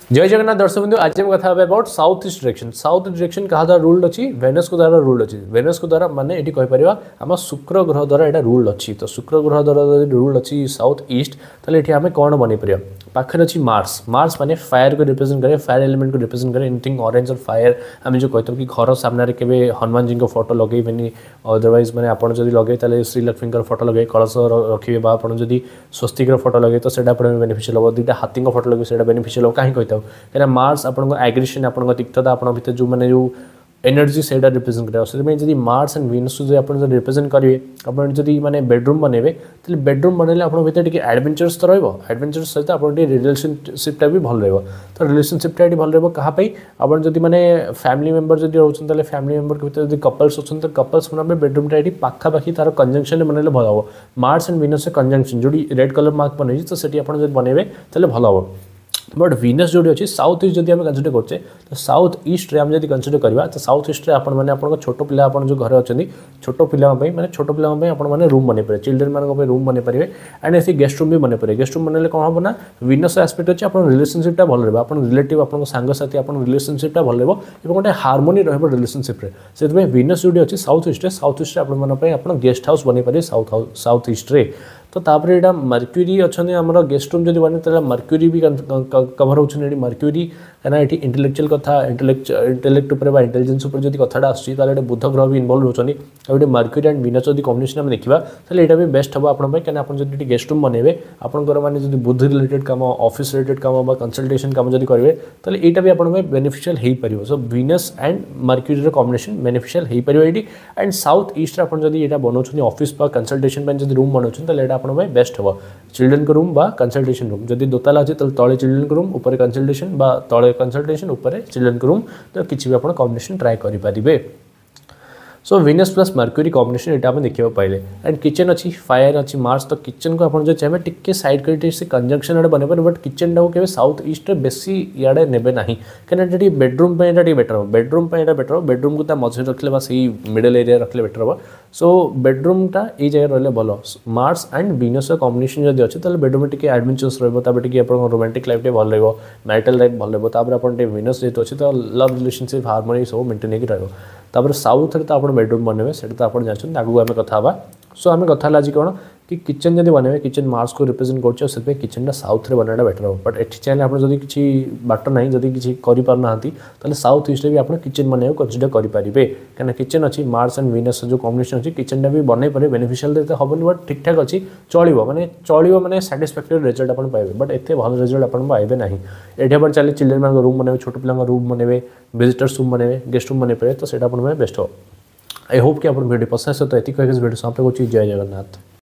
जय जगन्नाथ दर्शक बंधु आज हम कथा about south east direction. South direction क्या द्वारा रूल्ड अच्छी वेनस को द्वारा रूल्ड अच्छी। वेनस को द्वारा माने ये कहीपर आम शुक्र ग्रह द्वारा यहाँ रूल्ड अच्छी। तो शुक्र ग्रह द्वारा रूल्ड अच्छी साउथ ईस्ट ताले ये आम कौन बन पार पाखे अच्छी मार्स। मार्स माने फायर को रिप्रेजेंट करे, फायर एलिमेंट को रिप्रेजेंट करे। एनीथिंग ऑरेंज और फायर आम जो कहते कि घर सामने के हनुमान जी को फोटो लगेबे, अदरवाइज मैंने आप लगे श्रीलक्ष्मी फोटो लगे, कलश रखिए आप स्वस्तिक फोटो लगे तो सेटा बेनिफिशियल हम। दुईटा हाथी फोटो लगे से बेनिफिशियल हम कहीं कहता कहीं मार्स आपको एग्रेशन आप तीर्थता आप भर जो मैंने जो एनर्जी से रिप्रेजेंट करें। जब मार्स एंड वीनस जो आप रिप्रेजेंट करेंगे आपड़ी मैंने बेडरूम बनइबे तो बेडरूम बनइले आप एडवेंचरस तो रडवेंचरस सहित आप रिलेशनशिपटा भी भल रहा। तो रिलेशनशिपटा ये भल रही आप जब मैंने फैमिली मेंबर जब रोचे फैमिली मेंबर के भीतर कपल्स अच्छा तो कपल्स मन बेडरूमटा ये पाखापाखि तार कंजंक्शन बनइले भल हम। मार्स एंड वीनस कंजंक्शन जो रेड कलर मार्क बनई तो सीटी आप बनइबे तो भल हम। बट वीनस जो अच्छी साउथ ईस्ट जब आम कनसीडर करते तो साउथ ईस्ट रे आम जब कनसीडर करवा तो साउथ ईस्ट रे आपने आप छोट पिला आप जो घर अच्छा छोट पिलापी मैंने छोट पिलापी आपने रूम बन पारे, चिल्ड्रेन मान रूम बन पारे एंड ऐसी गेस्ट रूम भी बन पारे। गेस्ट रूम बनने कौन हम ना वीनस एस्पेक्ट अच्छे आप रिलेशनशिपटा भल रहा, आप रिलेटिव आप सांगसाथी आप रिलेशनशिपटा भल रहा और गोटे हार्मोनी रहा रिलेशनशिप से। वीनस जो अच्छी साउथ ईस्ट आप गेस्ट हाउस बन पारे साउथ ईस्ट रे। तो तापर यहाँ मर्क्यूरी अच्छा आम गेस्ट रूम जब बने तो मर्क्यूरी भी कभर होती। मर्क्यूरी कहीं ये इंटेलेक्चुअल कथा इंटेलेक्ट इंटेलिजेंस जब कथाटा आसुँच बुध ग्रह भी इनवल्व होती। ये मर्क्यूरी एंड वीनस जब कॉम्बिनेशन आम देखा तो यहाँ भी बेस्ट हम आपंपाई कहीं आप जब गेस्ट रूम बनइबे आपंकर माने जो बुध रिलेटेड काम ऑफिस रिलेटेड काम कंसल्टेशन काम जब करेंगे तो यहाँ भी आप बेनिफिशियल हो पार। So Venus and Mercury combination beneficial हो पार ये। एंड साउथ ईस्ट आप यहाँ बनाऊँ ऑफिस कंसल्टेशन जब रूम बनाऊँ तो यहाँ आप बेस्ट हम। चिल्ड्रेन को रूम बा कंसल्टेशन रूम जब दोताला अच्छे तो तले चिल्ड्रेन को रूम ऊपर कंसल्टेशन बा तले कंसल्टेशन ऊपर चिल्ड्रेन को रूम तो किसी भी आप कॉम्बिनेशन ट्राए करेंगे। So Venus plus Mercury combination ये आम देखा पाइले। एंड किचन अच्छी फायर अच्छी मार्स तो किचन को आप चाहिए टिके सैड कर कंजंक्शन आड़े बन पारे। बट किचन टाक के साउथ ईस्ट बेसी इे ने ना कहीं बेडरूम बेटर हम। बेडरूम बेटर हम, बेडरूम को मझे रखले सही मिडल एरिया रखले बेटर हम। सो बेडरूमटा ये जगह रही भल। मार्स एंड वीनस कॉम्बिनेशन जब अच्छे तो बेडरूम टी एडवेंचरस रहा, रोमांटिक लाइफ भल रहा, मैरिटल लाइफ भल रहा। वीनस जेहतु अच्छे तो लव रिलेशनशिप हार्मोनी सब मेंटेन होकर रहा। साउथ रे तो आप बेडरूम बनइबे से आप जानते आगू आम कथा। सो आम कथा आज कौन कि किचन जब बनइबे किचन मार्स को रिप्रेजेंट कर किचन साउथ रे बनाटा बेटर हम। बट ये चाहिए आप किसी बाट ना जब किसी करना तो साउथ ईस्ट भी आप किचन बनइबे कनसीडर करेंगे कहीं किचन अच्छी मार्स एंड वीनस जो कॉम्बिनेशन अच्छी किचन भी बनई पारे। बेनिफिशियल तो हम बट ठीक ठाक अच्छी चलो मैंने साटिस्फैक्टरी रिजल्ट आप पाइबे। बट एत भल रिजल्ट आप पाइबे ना। ये आप चलिए चिल्ड्रेन मान रूम बनइबे, छोट पिला रूम बनइबे, विजिटर्स रूम बनइबे, गेस्ट रूम बन पारे तो बेस्ट हो। आई होप कि आप वीडियो पसंद है तो ये वीडियो समाप्त कर। जय जगन्नाथ।